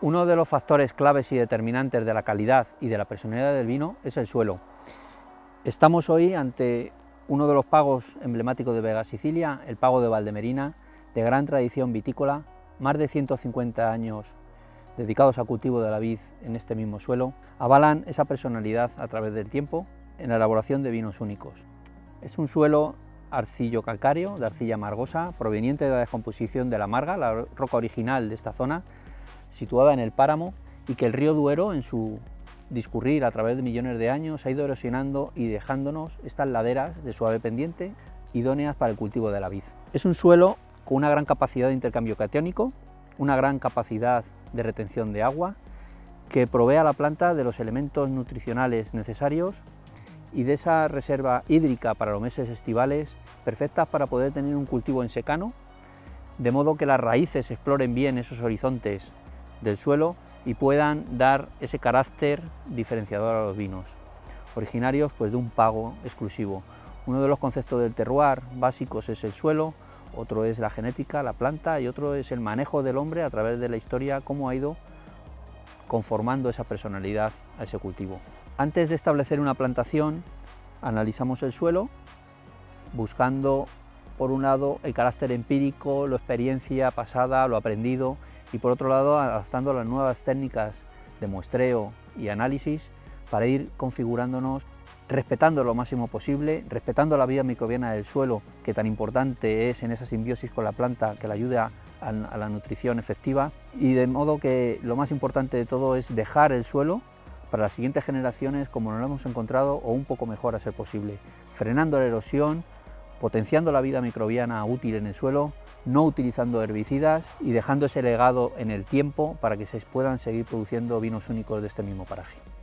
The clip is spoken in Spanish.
Uno de los factores claves y determinantes de la calidad y de la personalidad del vino es el suelo. Estamos hoy ante uno de los pagos emblemáticos de Vega Sicilia, el Pago de Valdemerina, de gran tradición vitícola, más de 150 años dedicados al cultivo de la vid en este mismo suelo, avalan esa personalidad a través del tiempo en la elaboración de vinos únicos. Es un suelo arcillo-calcáreo, de arcilla margosa, proveniente de la descomposición de la marga, la roca original de esta zona, situada en el páramo, y que el río Duero, en su discurrir a través de millones de años, ha ido erosionando y dejándonos estas laderas de suave pendiente, idóneas para el cultivo de la vid. Es un suelo con una gran capacidad de intercambio catiónico, una gran capacidad de retención de agua, que provee a la planta de los elementos nutricionales necesarios y de esa reserva hídrica para los meses estivales, perfectas para poder tener un cultivo en secano, de modo que las raíces exploren bien esos horizontes del suelo y puedan dar ese carácter diferenciador a los vinos, originarios pues de un pago exclusivo. Uno de los conceptos del terroir básicos es el suelo, otro es la genética, la planta, y otro es el manejo del hombre a través de la historia, cómo ha ido conformando esa personalidad a ese cultivo. Antes de establecer una plantación, analizamos el suelo, buscando por un lado el carácter empírico, la experiencia pasada, lo aprendido, y por otro lado adaptando las nuevas técnicas de muestreo y análisis para ir configurándonos, respetando lo máximo posible, respetando la vida microbiana del suelo, que tan importante es en esa simbiosis con la planta que le ayuda a la nutrición efectiva, y de modo que lo más importante de todo es dejar el suelo para las siguientes generaciones como nos lo hemos encontrado o un poco mejor a ser posible, frenando la erosión, potenciando la vida microbiana útil en el suelo, no utilizando herbicidas y dejando ese legado en el tiempo para que se puedan seguir produciendo vinos únicos de este mismo paraje.